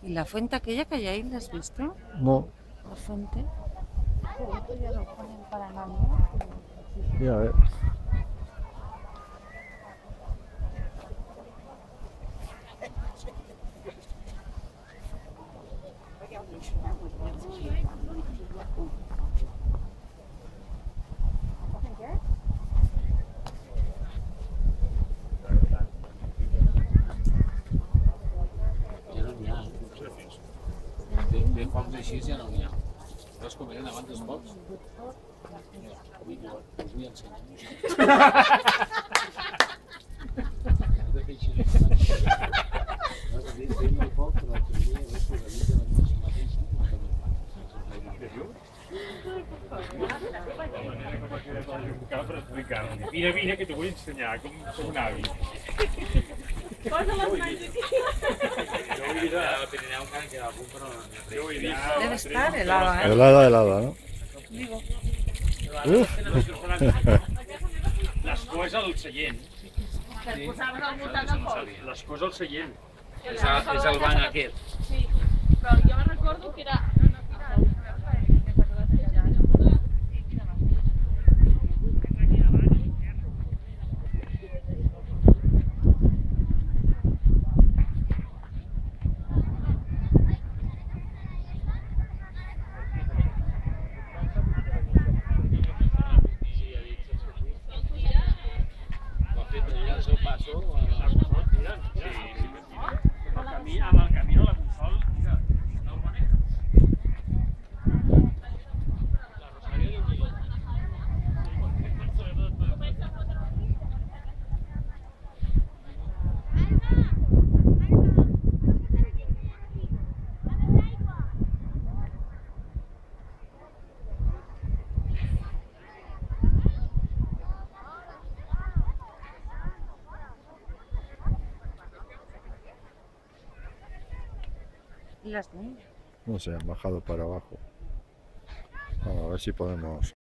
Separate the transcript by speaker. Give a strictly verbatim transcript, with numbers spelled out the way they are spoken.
Speaker 1: ¿Y la fuente aquella que hay ahí, la has visto?
Speaker 2: No,
Speaker 1: La fuente. Ya lo ponen para Navidad.
Speaker 2: ya a ver.
Speaker 3: Ja no n'hi ha. De, de focs així ja no n'hi ha. Però és com eren abans els focs. Avui no, us vull ensenyar. Has de fer així. Has de dir, fent el foc, però primer ves que organitza la mateixa mateixa.
Speaker 4: Vine, vine, que t'ho vull ensenyar, com soc un avi.
Speaker 5: Posa les mans aquí.
Speaker 3: Jo vull dir, al Pirineu encara queda algun, però no n'hi ha res.
Speaker 1: Debe estar helada, ¿eh?
Speaker 2: Helada, helada, ¿no? Uf.
Speaker 4: L'escó és al seient.
Speaker 5: Que et posaves al voltant del foc.
Speaker 4: L'escó és al seient.
Speaker 3: És, a, és el banc aquest.
Speaker 5: Sí, però jo me'n recordo que era...
Speaker 3: Ho ha fet allà al seu passo.
Speaker 4: El camí, amb el camí a la Consol, mira, no ho maneja. La Rosario de Unió.
Speaker 1: ¿Y las niñas?
Speaker 2: No sé, han bajado para abajo. Vamos a ver si podemos